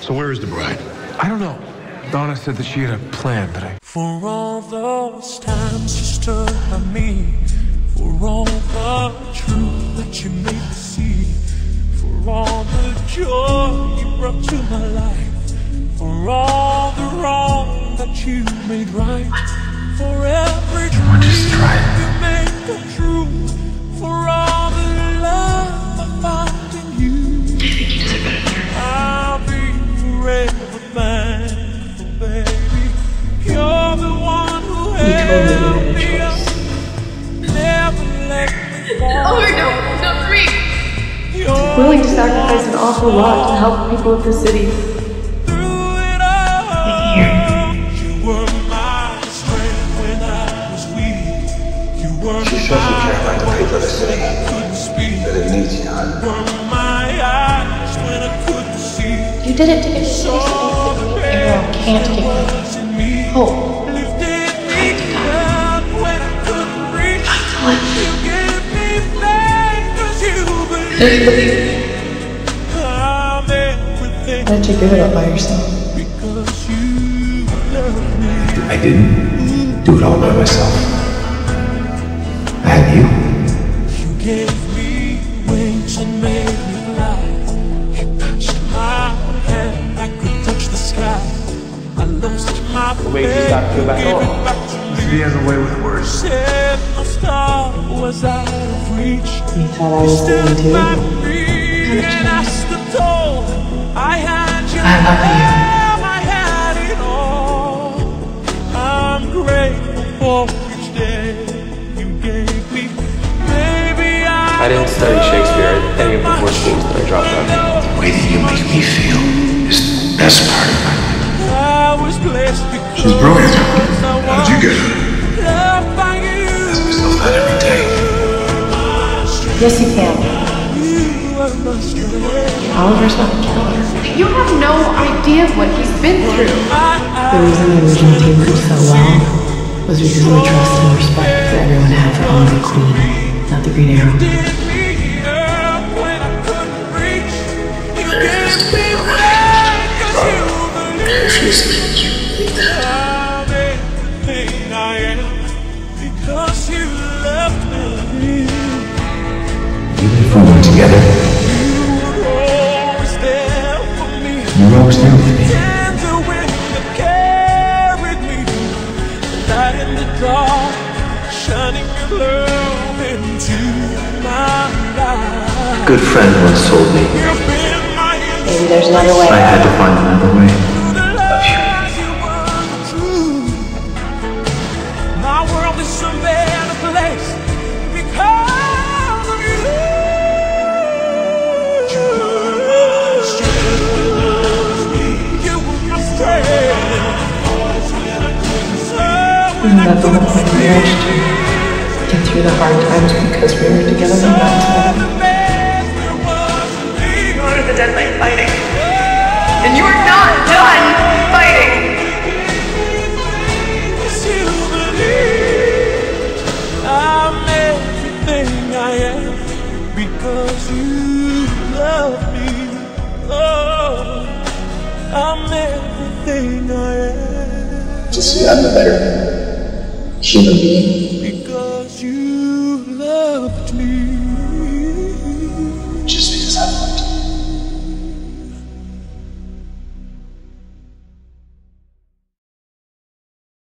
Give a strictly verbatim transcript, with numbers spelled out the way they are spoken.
So where is the bride? I don't know. Donna said that she had a plan, but I... For all those times you stood by me, for all the truth that you made me see, for all the joy you brought to my life, for all the wrong that you made right, for every dream you made come true, for all the love I found in you. I think you deserve better than her. I'll be forever thankful, baby. You're the one who held me up, never let me fall. Oh no, no, three. Willing to sacrifice an awful lot to help people of the city. Through it all, Here. you were my strength when I was weak. You were She says you can't find the people of the city, couldn't speak. that it needs you, hon. You were my eyes when I couldn't see. You did it to get me to do something that Arrow can't give me. Hope. Lifted me up when I couldn't reach. What? You gave me faith 'cause you believed. There's the I'm everything Why did you give it up by yourself? because you love me. I didn't do it all by myself. I had you. You gave me wings and made me fly. You touched my hand, I could touch the sky. I lost my faith. Wait, just got to go back Give on. it back to me. He has a way with words. Said no star was out of reach. You thought I was Still going to? my feet and I stood tall. I had you. I love you. I had it all. I'm grateful for each day you gave me. Maybe I I didn't study Shakespeare at any of the four schools that I dropped out. The way that you make me feel is the best part of my life. I was blessed because She's brilliant. I How did you get her? loved by you. Ask myself that every day. Yes, you can. You were my strength. Oliver's not a killer. You have no idea what he's been through. The reason the original team worked so well was because of the trust and respect that everyone had for Oliver Queen, not the Green Arrow. Picked me up when I couldn't reach. You gave me faith 'cause you believed. I refuse to let you believe that. I'm everything I am because you loved me. Even if we were together, You were always there for me. you were always there with me. And the wind that carried me, the light in the dark, shining your love into my life. A good friend once told me You've been my Maybe there's another way. I had to find another way. the lies you were the truth. My world is a better place because of you. You were my strength. You were my strength. Isn't that the whole point of marriage, too? Get through the hard times because we were together and not together. You are the deadline fighting. And you are not done fighting. I'm everything I am because you love me. Oh, I'm everything I am Just see, I'm the better human being. because you